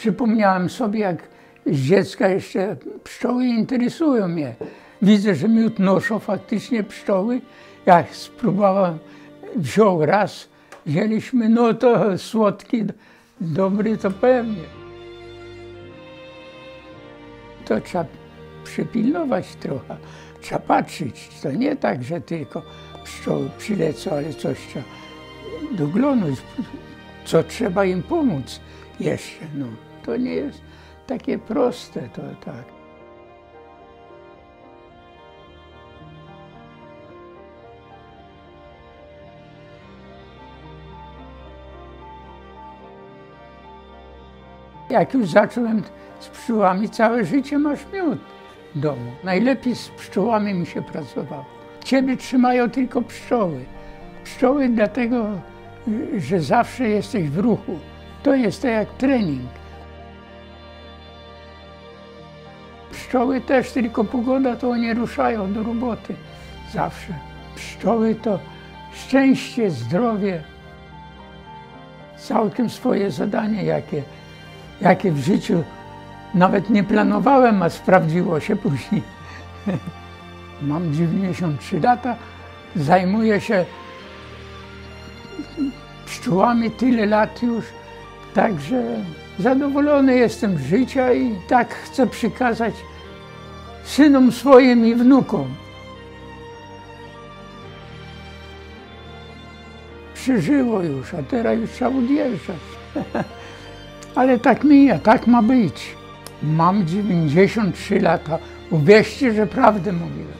Przypomniałem sobie, jak z dziecka jeszcze pszczoły interesują mnie. Widzę, że miód noszą faktycznie pszczoły. Jak spróbowałem, wziął raz, wzięliśmy, no to słodki, dobry to pewnie. To trzeba przypilnować trochę, trzeba patrzeć. To nie tak, że tylko pszczoły przylecą, ale coś trzeba doglądać, co trzeba im pomóc jeszcze. No, to nie jest takie proste, to tak. Jak już zacząłem z pszczołami, całe życie masz miód w domu. Najlepiej z pszczołami mi się pracowało. Ciebie trzymają tylko pszczoły. Pszczoły dlatego, że zawsze jesteś w ruchu. To jest tak jak trening. Pszczoły też, tylko pogoda, to one ruszają do roboty. Zawsze. Pszczoły to szczęście, zdrowie. Całkiem swoje zadanie, jakie w życiu nawet nie planowałem, a sprawdziło się później. Mam 93 lata, zajmuję się pszczołami tyle lat już, także zadowolony jestem z życia i tak chcę przekazać synom swoim i wnukom. Przeżyło już, a teraz już trzeba odjeżdżać. Ale tak mija, tak ma być. Mam 93 lata. Uwierzcie, że prawdę mówiłem.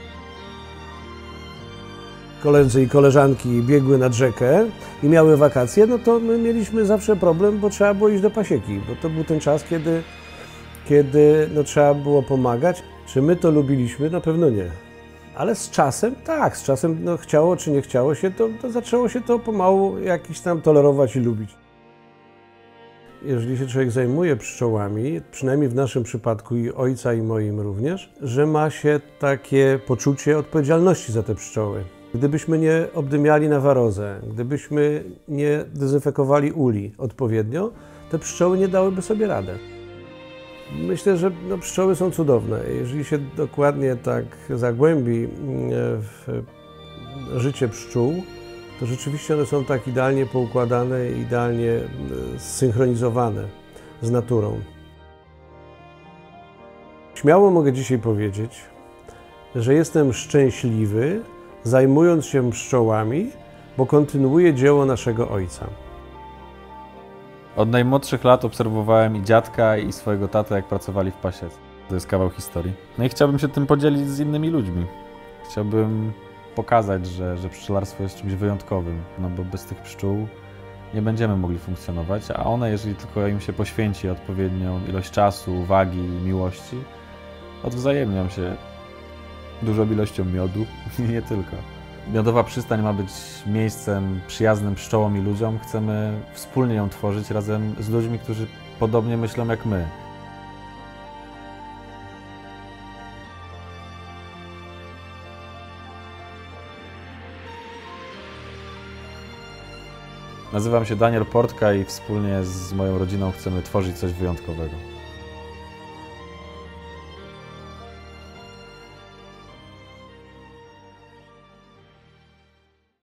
Koledzy i koleżanki biegły nad rzekę i miały wakacje, no to my mieliśmy zawsze problem, bo trzeba było iść do pasieki, bo to był ten czas, kiedy no, trzeba było pomagać. Czy my to lubiliśmy? Na pewno nie. Ale z czasem, tak, z czasem no, chciało czy nie chciało się, to zaczęło się to pomału jakiś tam tolerować i lubić. Jeżeli się człowiek zajmuje pszczołami, przynajmniej w naszym przypadku i ojca i moim również, że ma się takie poczucie odpowiedzialności za te pszczoły. Gdybyśmy nie obdymiali na warozę, gdybyśmy nie dezynfekowali uli odpowiednio, te pszczoły nie dałyby sobie radę. Myślę, że no, pszczoły są cudowne. Jeżeli się dokładnie tak zagłębi w życie pszczół, to rzeczywiście one są tak idealnie poukładane, idealnie zsynchronizowane z naturą. Śmiało mogę dzisiaj powiedzieć, że jestem szczęśliwy, zajmując się pszczołami, bo kontynuuję dzieło naszego ojca. Od najmłodszych lat obserwowałem i dziadka, i swojego tatę, jak pracowali w pasiece. To jest kawał historii. No i chciałbym się tym podzielić z innymi ludźmi. Chciałbym pokazać, że pszczelarstwo jest czymś wyjątkowym, no bo bez tych pszczół nie będziemy mogli funkcjonować, a one, jeżeli tylko im się poświęci odpowiednią ilość czasu, uwagi i miłości, odwzajemnią się dużą ilością miodu i nie tylko. Miodowa Przystań ma być miejscem przyjaznym pszczołom i ludziom. Chcemy wspólnie ją tworzyć razem z ludźmi, którzy podobnie myślą jak my. Nazywam się Daniel Portka i wspólnie z moją rodziną chcemy tworzyć coś wyjątkowego.